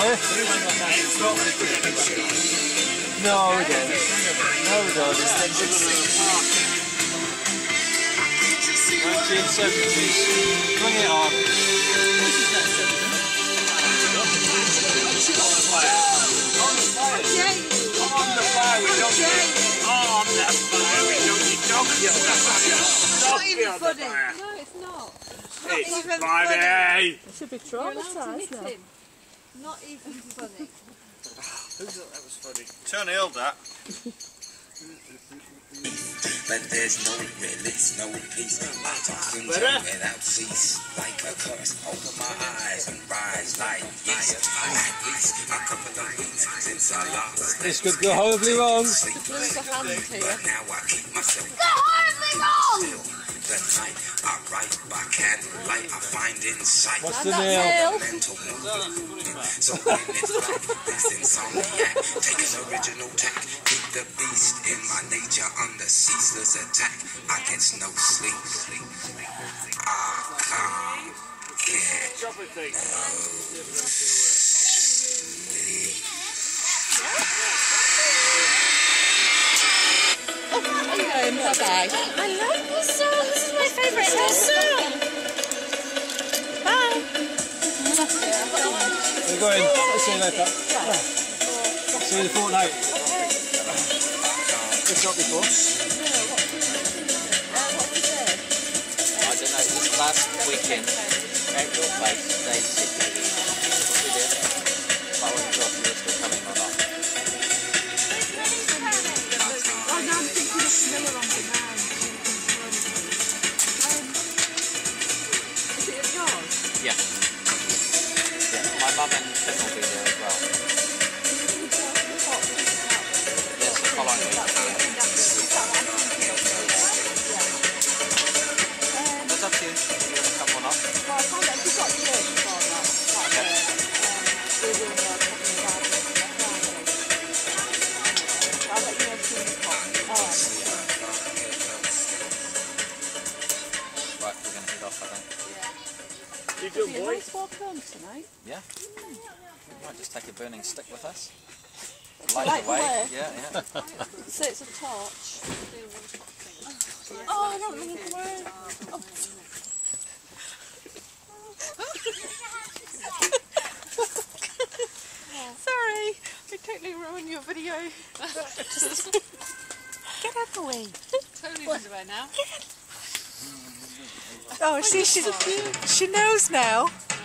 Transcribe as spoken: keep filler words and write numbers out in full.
No, we don't. No, we don't. nineteen seventies. Bring it on. On the fire, we don't get. On the fire, we don't get. Don't kill the fire. Don't kill the fire. No, it's not. It's funny. It should be traumatised now. Not even funny. Who thought that was funny? Turn ill, that. But there's no release, no peace. My talking without cease, like a curse. Open my eyes and rise like yeast. At least a couple of weeks since I lost. This could go horribly wrong. But now I keep myself. Go horribly wrong! The night I write by candlelight, I find insight. What's the nail? Mental so when it's like this insomniac, take an original tack, keep the beast in my nature under ceaseless attack. I get no sleep. I can't get no sleep. Bye-bye. I like this song. This is my favourite song. Bye. Where are you going? See you later. See you in a fortnight. It's not before. I don't know, this last weekend, at your place, they said to me, what we did, I wasn't sure if you were still coming or not. Oh, no, I'm thinking of Miller on the man. Is it of yours? Yeah. Yeah, my mum and Tim will be there as well. Yes, the following week. It's up to you. Do you want to come or not? Well, I found out if you've got church before that. That's it. We will know something about it. I'll let you know as soon as possible. All right. Right, we're going to head off, I think. You do a nice walk home tonight. Yeah? We might just take a burning stick with us. Light, Light the way. the way. Yeah, yeah. So it's a torch. Oh, I don't think it's away. Oh. Sorry, I totally ruined your video. Get out the way. Tony's underwear now. Oh, see, she, she knows now.